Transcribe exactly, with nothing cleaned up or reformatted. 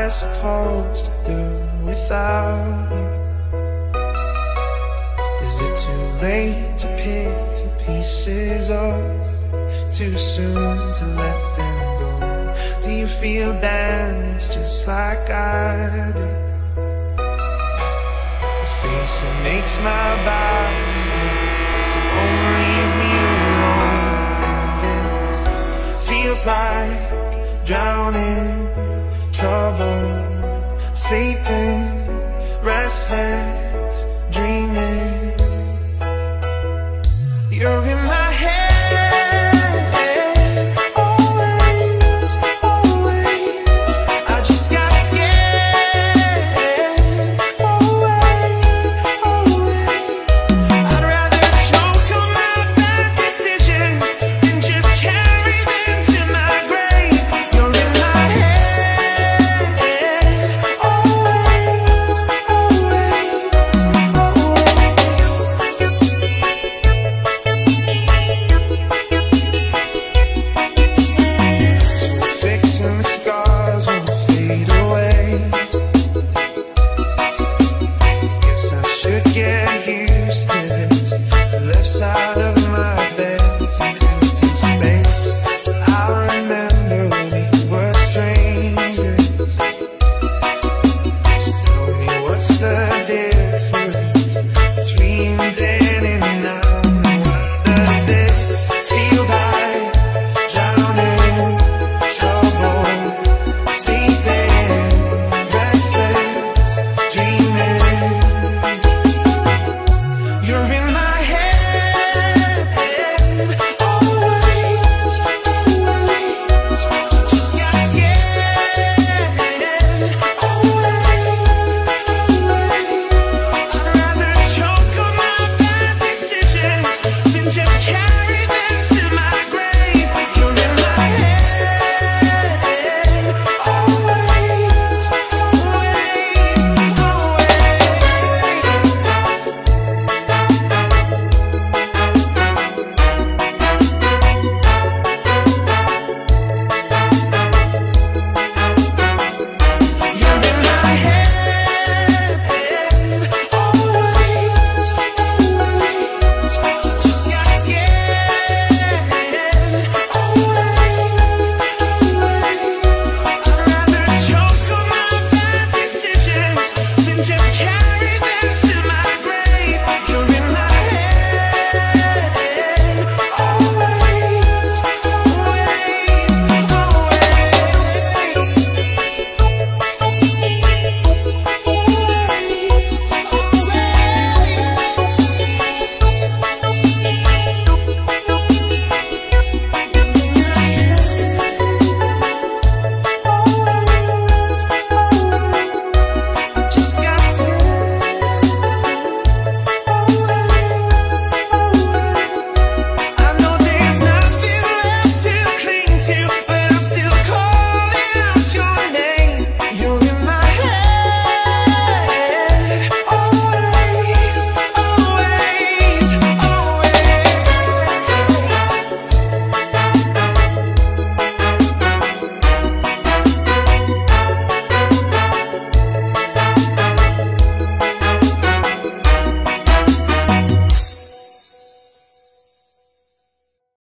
I supposed to do without you? Is it too late to pick the pieces up? Too soon to let them go? Do you feel damaged just like I do? The face that makes my body won't leave me alone. And this feels like drowning, trouble, sleeping, restless, dreaming. You're in my